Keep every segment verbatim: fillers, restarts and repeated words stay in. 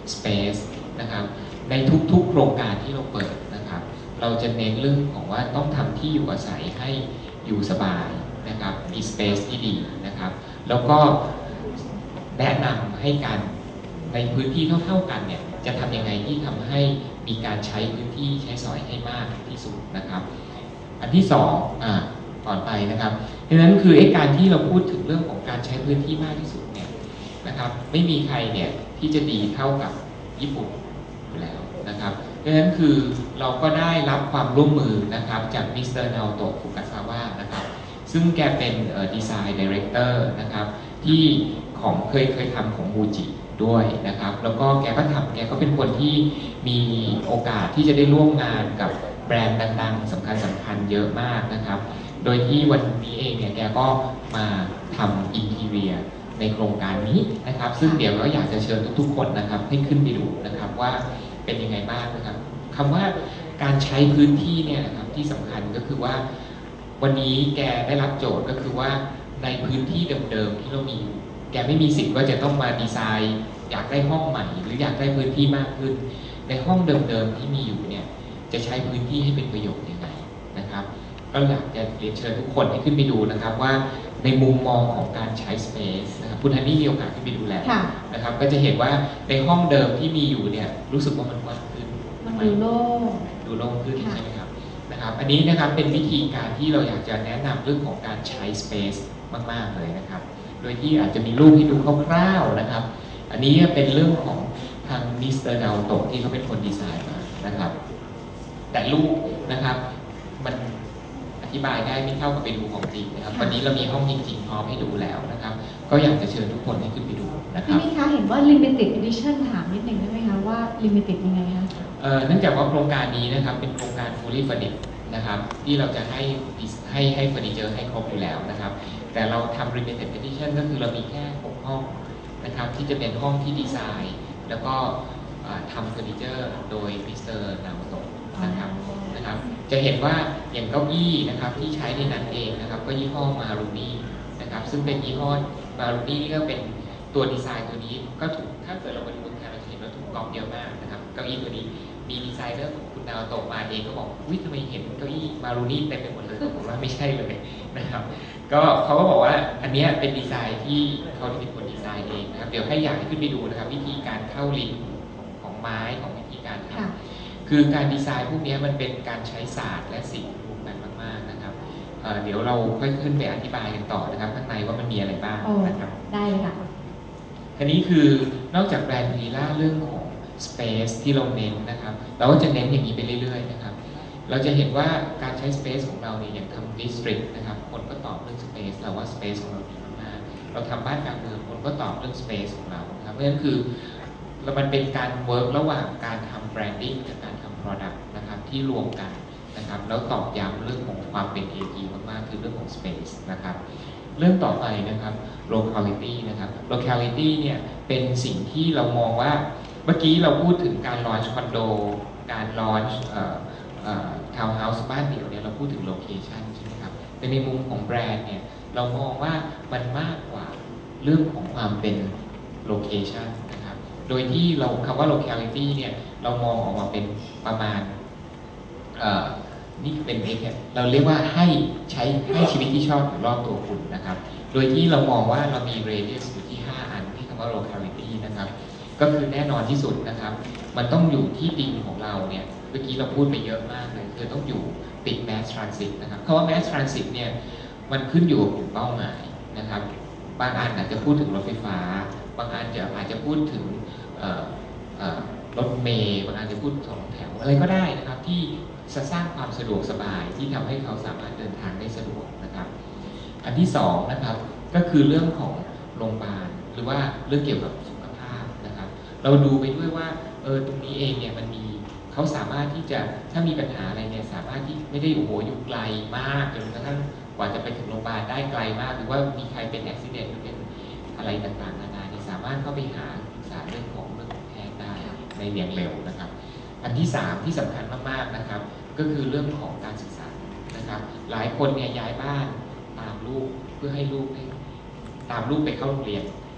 Space นะครับในทุกๆโครงการที่เราเปิดนะครับเราจะเน้นเรื่องของว่าต้องทำที่อยู่อาศัยให้อยู่สบายนะครับมี Space ที่ดีนะครับแล้วก็แนะนำให้การในพื้นที่เท่าๆกันเนี่ยจะทำยังไงที่ทำให้มีการใช้พื้นที่ใช้สอยให้มากที่สุดนะครับอันที่สองอ่าก่อนไปนะครับดังนั้นคือไอ้การที่เราพูดถึงเรื่องของการใช้พื้นที่มากที่สุดเนี่ยนะครับไม่มีใครเนี่ยที่จะดีเท่ากับญี่ปุ่นอยู่แล้วนะครับดังนั้นคือเราก็ได้รับความร่วมมือนะครับจากมิสเตอร์นาโอโตะ ฟุกาซาวะนะครับซึ่งแกเป็นดีไซน์ดีเรคเตอร์นะครับที่ของเคยเคยทำของมูจิด้วยนะครับแล้วก็แกก็ทำแกก็เป็นคนที่มีโอกาสที่จะได้ร่วมงานกับแบรนด์ดังๆสำคัญสำคัญเยอะมากนะครับโดยที่วันนี้เองเนี่ยแกก็มาทำอินทีเรียในโครงการนี้นะครับซึ่งเดี๋ยวเราอยากจะเชิญทุกๆคนนะครับให้ขึ้นไปดูนะครับว่าเป็นยังไงบ้างนะครับคำว่าการใช้พื้นที่เนี่ยนะครับที่สำคัญก็คือว่าวันนี้แกได้รับโจทย์ก็คือว่าในพื้นที่เดิมๆที่เรามีอยู่แกไม่มีสิทธิ์ว่าจะต้องมาดีไซน์อยากได้ห้องใหม่หรืออยากได้พื้นที่มากขึ้นในห้องเดิมๆที่มีอยู่เนี่ยจะใช้พื้นที่ให้เป็นประโยชน์ยังไงนะครับก็อยากจะเรียนเชิญทุกคนให้ขึ้นไปดูนะครับว่าในมุมมองของการใช้ Space นะครับคุณฮันนี่มีโอกาสขึ้นไปดูแลนะครับก็จะเห็นว่าในห้องเดิมที่มีอยู่เนี่ยรู้สึกว่ามันกว้างขึ้นมันดูโล่งดูโล่งขึ้นใช่ไหมครับนะครับอันนี้นะครับเป็นวิธีการที่เราอยากจะแนะนำเรื่องของการใช้ Space มากๆเลยนะครับโดยที่อาจจะมีรูปให้ดูคร่าวๆนะครับอันนี้เป็นเรื่องของทางมิสเตอร์นาโอโตะที่เขาเป็นคนดีไซน์มานะครับแต่รูปนะครับมันอธิบายได้ไม่เท่ากับไปดูของจริงนะครับวันนี้เรามีห้องจริงๆพร้อมให้ดูแล้วนะครับก็อยากจะเชิญทุกคนให้ขึ้นไปดูนะครับพี่นี่คะเห็นว่า limited edition ถามนิดนึงได้ไหมคะว่า limited ยังไงคะเอ่อเนื่องจากว่าโครงการนี้นะครับเป็นโครงการ fully furnished นะครับที่เราจะให้ให้ให้เฟอร์นิเจอร์ให้ครบอยู่แล้วนะครับแต่เราทำ limited edition ก็คือเรามีแค่หกห้องนะครับที่จะเป็นห้องที่ดีไซน์แล้วก็ทำเฟอร์นิเจอร์โดยมิสเตอร์นาโอโตะนะครับนะครับจะเห็นว่าอย่างเก้าอี้นะครับที่ใช้ในนั้นเองนะครับก็ยี่ห้อมารูนี่นะครับซึ่งเป็นยี่ห้อมารูนี่ก็เป็นตัวดีไซน์ตัวนี้ก็ถูกถ้าเกิดเราไปดูบนแผนเราจะเห็นว่าถูกก๊อปเยอะมากนะครับเก้าอี้ตัวนี้มีดีไซเนอร์ของคุณนาโอโตะมาเองก็บอกวิทำไมเห็นเก้าอี้มารูนี่เต็มไปหมดเลยผมว่าไม่ใช่เลยนะครับก็เขาก็บอกว่าอันนี้เป็นดีไซน์ที่เขาเป็นคนดีไซน์เองนะครับเดี๋ยวให้อยากให้ขึ้นไปดูนะครับวิธีการเข้าลิ้นของไม้ของวิธีการทำคือการดีไซน์พวกนี้มันเป็นการใช้ศาสตร์และศิลป์รวมกันมากๆนะครับ เ, เดี๋ยวเราค่อยขึ้นไปอธิบายกันต่อนะครับข้างในว่ามันมีอะไรบ้างนะครับได้เลยค่ะทีนี้คือนอกจากแบรนด์ลีล่าเรื่องของ Space ที่เราเน้นนะครับเราก็จะเน้นอย่างนี้ไปเรื่อยๆนะครับเราจะเห็นว่าการใช้ Space ของเราเนี่ยอย่างทำ District นะครับคนก็ตอบเรื่อง Space เราว่า Space ของเราดีมากๆเราทำบ้านกลางเมืองคนก็ตอบเรื่อง Space ของเราครับเพราะฉะนั้นคือมันเป็นการเวิร์กระหว่างการทำ Branding กับการทำ Product นะครับที่รวมกันนะครับแล้วตอบย้ำเรื่องของความเป็น เอ พี มากๆคือเรื่องของ Space นะครับเรื่องต่อไปนะครับ locality นะครับ locality เนี่ยเป็นสิ่งที่เรามองว่าเมื่อกี้เราพูดถึงการ launch คอนโดการ launch ทาวน์เฮาส์บ้านเดี่ยวเนี่ยเราพูดถึง location ใช่ไหมครับแต่ในมุมของแบรนด์เนี่ยเรามองว่ามันมากกว่าเรื่องของความเป็น location นะครับโดยที่เราคำว่า locality เนี่ยเรามองออกมาเป็นประมาณนี่เป็นเราเรียกว่าให้ใช้ให้ชีวิตที่ชอบอยู่รอบตัวคุณนะครับโดยที่เรามองว่าเรามี radius อยู่ที่ห้าอันที่คำว่า locality นะครับก็คือแน่นอนที่สุดนะครับมันต้องอยู่ที่ดินของเราเนี่ยเมื่อกี้เราพูดไปเยอะมากเลยคือต้องอยู่ติด mass transit นะครับคำว่า mass transit เนี่ยมันขึ้นอยู่กับกลุ่มเป้าหมายนะครับบางอันอาจจะพูดถึงรถไฟฟ้าบางอันจะอาจจะพูดถึงรถเมล์บางอันจะพูดสองแถวอะไรก็ได้นะครับที่จะสร้างความสะดวกสบายที่ทำให้เขาสามารถเดินทางได้สะดวกนะครับอันที่สองนะครับก็คือเรื่องของโรงพยาบาลหรือว่าเรื่องเกี่ยวกับสุขภาพนะครับเราดูไปด้วยว่าเออตรงนี้เองเนี่ยมันมีเขาสามารถที่จะถ้ามีปัญหาอะไรเนี่ยสามารถที่ไม่ได้โอ้โหอยู่ไกลมากจนกระทั่งกว่าจะไปถึงโรงพยาบาลได้ไกลมากหรือว่ามีใครเป็นอุบัติเหตุหรือเป็นอะไรต่างๆนานาที่สามารถเข้าไปหาปรึกษาเรื่องของเรื่องของแพทย์ได้ในเรียงเร็วนะครับอันที่สามที่สำคัญมากๆนะครับก็คือเรื่องของการศึกษานะครับหลายคนเนี่ยย้ายบ้านตามลูกเพื่อให้ลูกตามลูกไปเข้าโรงเรียน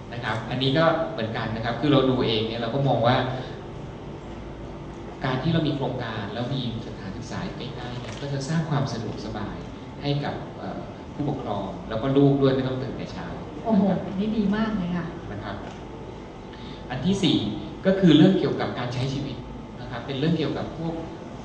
นะครับอันนี้ก็เหมือนกันนะครับคือเราดูเองเนี่ยเราก็มองว่าการที่เรามีโครงการแล้วมีสถานศึกษาใกล้ๆเนี่ยก็จะสร้างความสะดวกสบายให้กับผู้ปกครองแล้วก็ลูกด้วยไม่ต้องตื่นแต่เช้าโอ้โหอันนี้ดีมากเลยค่ะนะครับอันที่สี่ก็คือเรื่องเกี่ยวกับการใช้ชีวิตนะครับเป็นเรื่องเกี่ยวกับพวก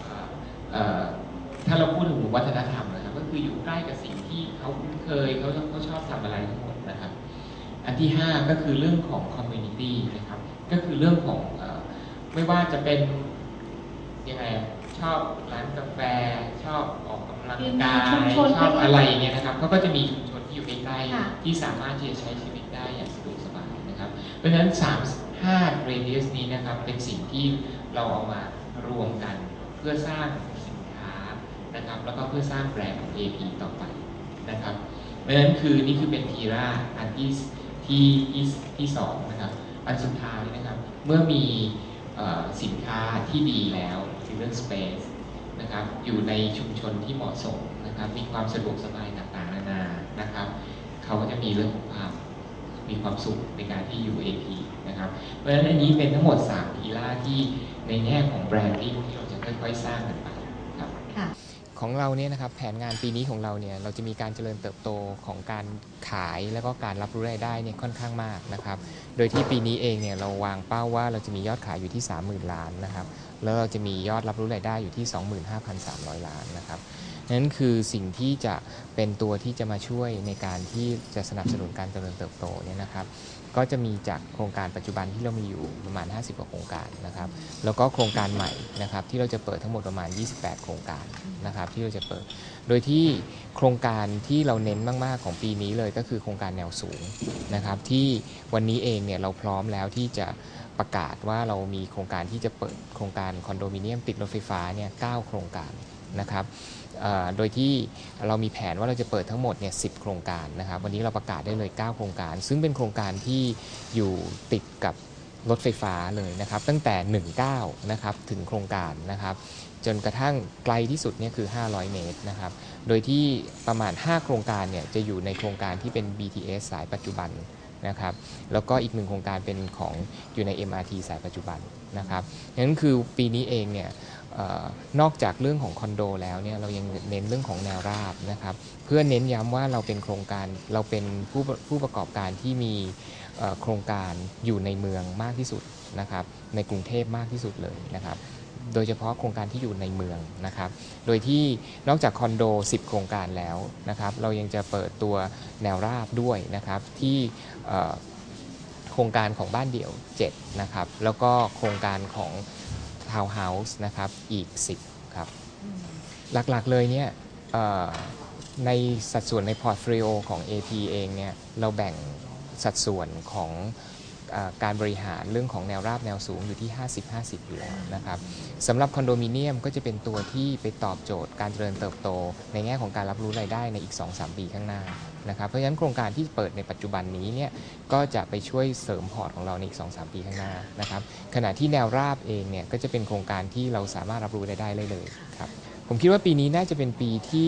ถ้าเราพูดถึงวัฒนธรรมนะครับก็คืออยู่ใกล้กับสิ่งที่เขาคุ้นเคยเขาเขาชอบทำอะไรทั้งหมดนะครับอันที่ห้าก็คือเรื่องของ community นะครับก็คือเรื่องของไม่ว่าจะเป็นยังไงชอบร้านกาแฟชอบออกกำลังกายชอบอะไรเงี้ยนะครับเขาก็จะมีชุมชนที่อยู่ใกล้ๆที่สามารถที่จะใช้ชีวิตได้อย่างสะดวกสบายนะครับเพราะฉะนั้นสาม ห้า radius นี้นะครับเป็นสิ่งที่เราเอามารวมกันเพื่อสร้างสินค้านะครับแล้วก็เพื่อสร้างแบรนด์ของ เอ พี ต่อไปนะครับเพราะฉะนั้นคือนี่คือเป็นทีราอันที่ที่ที่ที่สองนะครับอันสุดท้ายนะครับเมื่อมีสินค้าที่ดีแล้วคือเรื่อง space นะครับอยู่ในชุมชนที่เหมาะสมนะครับมีความสะดวกสบายต่างๆนานานะครับเขาก็จะมีเรื่องของความมีความสุขในการที่อยู่ เอ พี นะครับเพราะฉะนั้นอันนี้เป็นทั้งหมดสามพีล่าที่ในแง่ของแบรนดิ้งที่เราจะค่อยๆสร้างกันไปครับของเราเนี่ยนะครับแผนงานปีนี้ของเราเนี่ยเราจะมีการเจริญเติบโตของการขายแล้วก็การรับรู้รายได้เนี่ยค่อนข้างมากนะครับโดยที่ปีนี้เองเนี่ยเราวางเป้าว่าเราจะมียอดขายอยู่ที่ สามหมื่น ล้านนะครับแล้วเราจะมียอดรับรู้รายได้อยู่ที่ สองหมื่นห้าพันสามร้อย ล้านนะครับนั่นคือสิ่งที่จะเป็นตัวที่จะมาช่วยในการที่จะสนับสนุนการเจริญเติบโตเนี่ยนะครับก็จะมีจากโครงการปัจจุบันที่เรามีอยู่ประมาณห้าสิบกว่าโครงการนะครับแล้วก็โครงการใหม่นะครับที่เราจะเปิดทั้งหมดประมาณยี่สิบแปดโครงการนะครับที่เราจะเปิดโดยที่โครงการที่เราเน้นมากๆของปีนี้เลยก็คือโครงการแนวสูงนะครับที่วันนี้เองเนี่ยเราพร้อมแล้วที่จะประกาศว่าเรามีโครงการที่จะเปิดโครงการคอนโดมิเนียมติดรถไฟฟ้าเนี่ยเก้าโครงการนะครับโดยที่เรามีแผนว่าเราจะเปิดทั้งหมดเนี่ยสิบโครงการนะครับวันนี้เราประกาศได้เลยเก้าโครงการซึ่งเป็นโครงการที่อยู่ติดกับรถไฟฟ้าเลยนะครับตั้งแต่หนึ่งเก้านะครับถึงโครงการนะครับจนกระทั่งไกลที่สุดเนี่ยคือห้าร้อยเมตรนะครับโดยที่ประมาณห้าโครงการเนี่ยจะอยู่ในโครงการที่เป็น บี ที เอส สายปัจจุบันนะครับแล้วก็อีกหนึ่งโครงการเป็นของอยู่ใน เอ็ม อาร์ ที สายปัจจุบันนะครับนั้นคือปีนี้เองเนี่ยนอกจากเรื่องของคอนโดแล้วเนี่ยเรายังเน้นเรื่องของแนวราบนะครับเพื่อเน้นย้ำว่าเราเป็นโครงการเราเป็นผู้ผู้ประกอบการที่มีโครงการอยู่ในเมืองมากที่สุดนะครับในกรุงเทพมากที่สุดเลยนะครับโดยเฉพาะโครงการที่อยู่ในเมืองนะครับโดยที่นอกจากคอนโดสิบโครงการแล้วนะครับเรายังจะเปิดตัวแนวราบด้วยนะครับที่โครงการของบ้านเดี่ยวเจ็ดนะครับแล้วก็โครงการของทาวน์เฮาส์นะครับอีกสิบครับหลักๆเลยเนี่ยในสัดส่วนในพอร์ตโฟลิโอของ เอ พี เองเนี่ยเราแบ่งสัดส่วนของการบริหารเรื่องของแนวราบแนวสูงอยู่ที่ ห้าสิบ ห้าสิบ อยู่แล้วนะครับสำหรับคอนโดมิเนียมก็จะเป็นตัวที่ไปตอบโจทย์การเจริญเติบโตในแง่ของการรับรู้รายได้ในอีก สองถึงสาม ปีข้างหน้านะครับเพราะฉะนั้นโครงการที่เปิดในปัจจุบันนี้เนี่ยก็จะไปช่วยเสริมพอร์ตของเราในอีก สองถึงสาม ปีข้างหน้านะครับขณะที่แนวราบเองเนี่ยก็จะเป็นโครงการที่เราสามารถรับรู้รายได้ได้เลยครับผมคิดว่าปีนี้น่าจะเป็นปีที่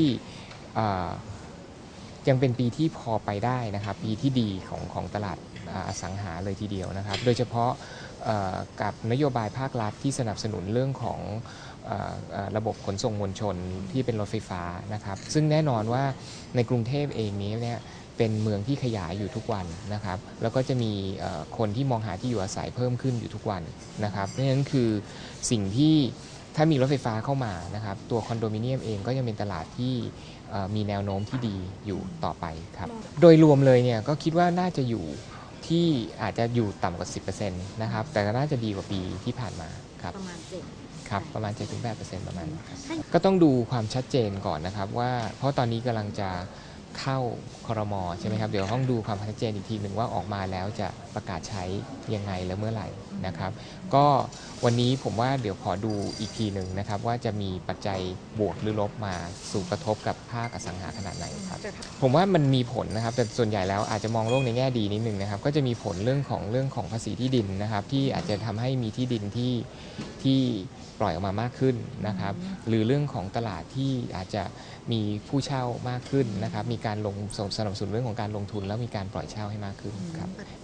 ยังเป็นปีที่พอไปได้นะครับปีที่ดีของของตลาดอสังหาเลยทีเดียวนะครับโดยเฉพาะกับนโยบายภาครัฐที่สนับสนุนเรื่องของระบบขนส่งมวลชนที่เป็นรถไฟฟ้านะครับซึ่งแน่นอนว่าในกรุงเทพเองนี้เนี่ยเป็นเมืองที่ขยายอยู่ทุกวันนะครับแล้วก็จะมีคนที่มองหาที่อยู่อาศัยเพิ่มขึ้นอยู่ทุกวันนะครับเพราะฉะนั้นคือสิ่งที่ถ้ามีรถไฟฟ้าเข้ามานะครับตัวคอนโดมิเนียมเองก็ยังเป็นตลาดที่มีแนวโน้มที่ดีอยู่ต่อไปครับโดยรวมเลยเนี่ยก็คิดว่าน่าจะอยู่ที่อาจจะอยู่ต่ำกว่า สิบเปอร์เซ็นต์ นะครับแต่ก็น่าจะดีกว่าปีที่ผ่านมาครับประมาณเจ็ดครับประมาณ เจ็ดถึงแปดเปอร์เซ็นต์ ประมาณครับก็ต้องดูความชัดเจนก่อนนะครับว่าเพราะตอนนี้กำลังจะเข้าครม.ใช่ไหมครับเดี๋ยวต้องดูความชัดเจนอีกทีหนึ่งว่าออกมาแล้วจะประกาศใช้ยังไงและเมื่อไหร่นะครับก็วันนี้ผมว่าเดี๋ยวขอดูอีกทีหนึ่งนะครับว่าจะมีปัจจัยบวกหรือลบมาสู่กระทบกับภาคอสังหาขนาดไหนครับผมว่ามันมีผลนะครับแต่ส่วนใหญ่แล้วอาจจะมองโลกในแง่ดีนิดนึงนะครับก็จะมีผลเรื่องของเรื่องของภาษีที่ดินนะครับที่อาจจะทำให้มีที่ดินที่ที่ปล่อยออกมามากขึ้นนะครับหรือเรื่องของตลาดที่อาจจะมีผู้เช่ามากขึ้นนะครับมีการลงสนับสนุนเรื่องของการลงทุนแล้วมีการปล่อยเช่าให้มากขึ้นครับแน่นอน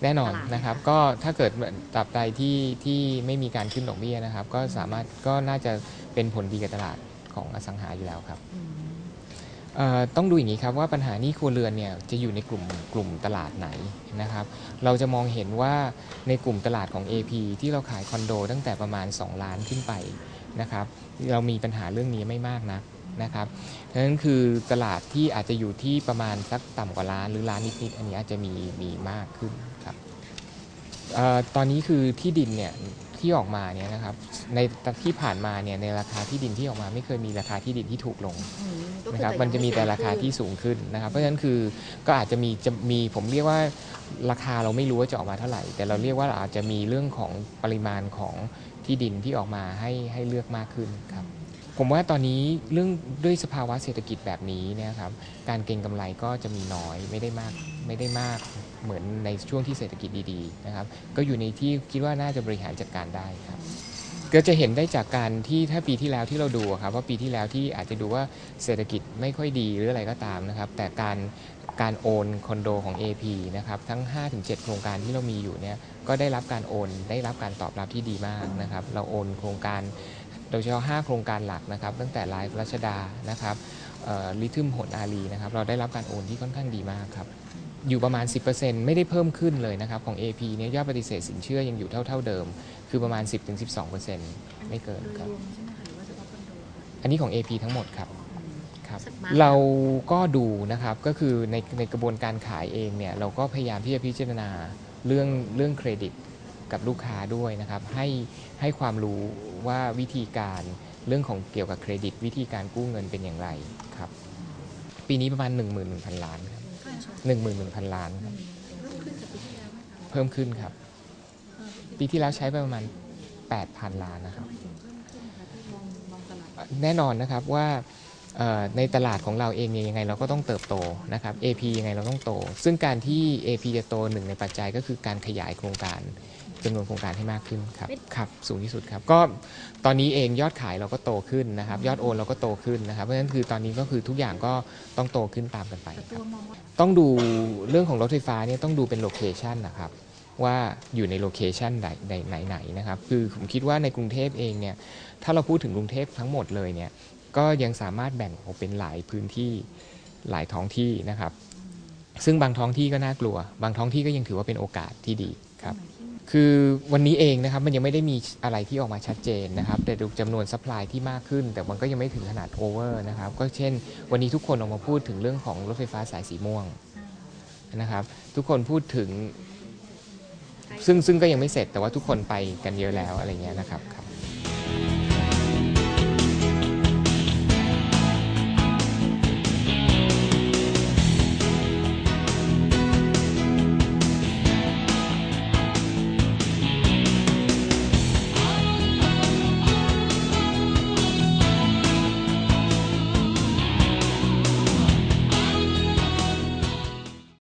นะครับก็ถ้าเกิดตราบใดที่ที่ไม่มีการขึ้นดอกเบี้ยนะครับก็สามารถก็น่าจะเป็นผลดีกับตลาดของอสังหาอยู่แล้วครับเอ่อต้องดูอย่างนี้ครับว่าปัญหาหนี้ครัวเรือนเนี่ยจะอยู่ในกลุ่มกลุ่มตลาดไหนนะครับเราจะมองเห็นว่าในกลุ่มตลาดของ เอ พี ที่เราขายคอนโดตั้งแต่ประมาณสองล้านขึ้นไปนะครับเรามีปัญหาเรื่องนี้ไม่มากนักนะครับดังนั้นคือตลาดที่อาจจะอยู่ที่ประมาณสักต่ำกว่าล้านหรือล้านนิดๆอันนี้อาจจะมีมีมากขึ้นครับเอ่อตอนนี้คือที่ดินเนี่ยที่ออกมาเนี่ยนะครับในที่ผ่านมาเนี่ยในราคาที่ดินที่ออกมาไม่เคยมีราคาที่ดินที่ถูกลงนะครับมันจะมีแต่ราคาที่สูงขึ้นนะครับเพราะฉะนั้นคือก็อาจจะมีจะมีผมเรียกว่าราคาเราไม่รู้ว่าจะออกมาเท่าไหร่แต่เราเรียกว่าอาจจะมีเรื่องของปริมาณของที่ดินที่ออกมาให้ให้เลือกมากขึ้นครับผมว่าตอนนี้เรื่องด้วยสภาวะเศรษฐกิจแบบนี้เนี่ยครับการเก็งกำไรก็จะมีน้อยไม่ได้มากไม่ได้มากเหมือนในช่วงที่เศรษฐกิจดีๆนะครับก็อยู่ในที่คิดว่าน่าจะบริหารจัดการได้ครับก็จะเห็นได้จากการที่ถ้าปีที่แล้วที่เราดูครับว่าปีที่แล้วที่อาจจะดูว่าเศรษฐกิจไม่ค่อยดีหรืออะไรก็ตามนะครับแต่การการโอนคอนโดของ เอ พี นะครับทั้ง ห้าถึงเจ็ด โครงการที่เรามีอยู่เนี่ยก็ได้รับการโอนได้รับการตอบรับที่ดีมากนะครับเราโอนโครงการโดยเฉพาะห้าโครงการหลักนะครับตั้งแต่ไลฟ์รัชดานะครับลิทึมหนอารีนะครับเราได้รับการโอนที่ค่อนข้างดีมากครับอยู่ประมาณ สิบเปอร์เซ็นต์ ไม่ได้เพิ่มขึ้นเลยนะครับของ เอ พี เนี่ยยอดปฏิเสธสินเชื่อยังอยู่เท่าๆเดิมคือประมาณ สิบถึงสิบสองเปอร์เซ็นต์ ไม่เกินครับอันนี้ของ เอ พี ทั้งหมดครับครับเราก็ดูนะครับก็คือในในกระบวนการขายเองเนี่ยเราก็พยายามที่จะพิจารณาเรื่องเรื่องเครดิตกับลูกค้าด้วยนะครับให้ให้ความรู้ว่าวิธีการเรื่องของเกี่ยวกับเครดิตวิธีการกู้เงินเป็นอย่างไรครับปีนี้ประมาณ หนึ่งหมื่นหนึ่งพัน ล้านครับ หนึ่งหมื่นหนึ่งพัน ล้านครับเพิ่มขึ้นครับปีที่แล้วใช้ไปประมาณ แปดพัน ล้านนะครับแน่นอนนะครับว่าในตลาดของเราเองเนี่ยยังไงเราก็ต้องเติบโตนะครับ เอ พี ยังไงเราต้องโตซึ่งการที่ เอ พี จะโตหนึ่งในปัจจัยก็คือการขยายโครงการจำนวนโครงการให้มากขึ้นครับครับสูงที่สุดครับก็ตอนนี้เองยอดขายเราก็โตขึ้นนะครับยอดโอนเราก็โตขึ้นนะครับเพราะฉะนั้นคือตอนนี้ก็คือทุกอย่างก็ต้องโตขึ้นตามกันไปครับต้องดูเรื่องของรถไฟฟ้าเนี่ยต้องดูเป็นโลเคชันนะครับว่าอยู่ในโลเคชันไหนไหนนะครับคือผมคิดว่าในกรุงเทพเองเนี่ยถ้าเราพูดถึงกรุงเทพทั้งหมดเลยเนี่ยก็ยังสามารถแบ่งออกเป็นหลายพื้นที่หลายท้องที่นะครับซึ่งบางท้องที่ก็น่ากลัวบางท้องที่ก็ยังถือว่าเป็นโอกาสที่ดีครับคือวันนี้เองนะครับมันยังไม่ได้มีอะไรที่ออกมาชัดเจนนะครับแต่ดูจำนวนซัพพลายที่มากขึ้นแต่มันก็ยังไม่ถึงขนาดโอเวอร์นะครับก็เช่นวันนี้ทุกคนออกมาพูดถึงเรื่องของรถไฟฟ้าสายสีม่วงนะครับทุกคนพูดถึงซึ่งซึ่งก็ยังไม่เสร็จแต่ว่าทุกคนไปกันเยอะแล้วอะไรเงี้ยนะครับ